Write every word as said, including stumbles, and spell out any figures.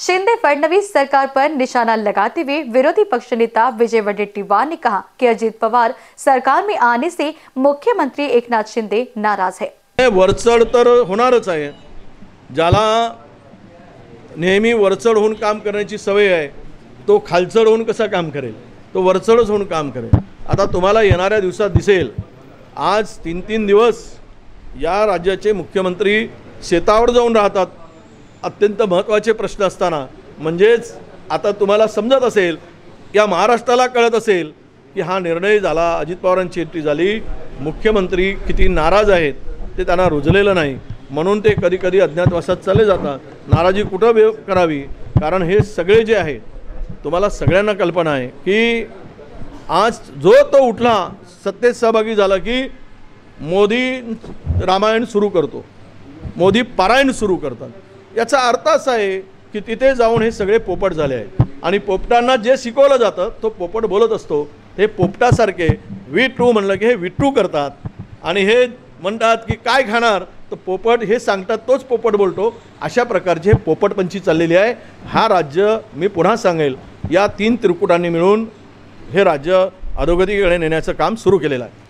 शिंदे फडणवीस सरकार पर निशाना लगाते हुए विरोधी पक्ष नेता विजय वडेट्टीवार ने कहा कि अजित पवार सरकार में आने से मुख्यमंत्री एकनाथ शिंदे नाराज है। वरचढ तर होणारच आहे। ज्याला नेहमी वरचढ होऊन काम करण्याची सवय आहे तो खालचढ होऊन कसा काम करेल? तो वरचढच होऊन काम करेल। आता तुम्हाला येणाऱ्या दिवसात दिसेल, आज तीन तीन दिवस या राज्याचे मुख्यमंत्री शेतावर जाऊन राहतात अत्यंत महत्त्वाचे प्रश्न असताना। म्हणजेच आता तुम्हाला समजत असेल, या महाराष्ट्राला कळत असेल की हा निर्णय झाला, अजित पवारांची एंट्री झाली, मुख्यमंत्री किती नाराज आहेत ते त्यांना रुजलेलं नाही, म्हणून ते कधी कधी अज्ञातवासात चालले जातात। नाराजी कुठं व्यक्त करावी? कारण हे सगळे जे आहे, तुम्हाला सगळ्यांना कल्पना आहे की आज जो तो उठला सत्तेत सहभागी झाला की मोदी रामायण सुरू करतो, मोदी पारायण सुरू करतात। याचा अर्थ असा आहे की तिथे जाऊन हे सगळे पोपट झाले आहेत आणि पोपटांना जे शिकवलं जातं तो पोपट बोलत असतो। हे पोपटासारखे वी टू म्हणलं की हे विट्टू करतात आणि हे म्हणतात की काय खाणार, तर पोपट हे सांगतात तोच पोपट बोलतो। अशा प्रकारचे हे पोपटपंची चाललेली आहे। हा राज्य मी पुन्हा सांगेल, या तीन त्रिकुटांनी मिळून हे राज्य अधोगतीकडे नेण्याचं काम सुरू केलेलं आहे।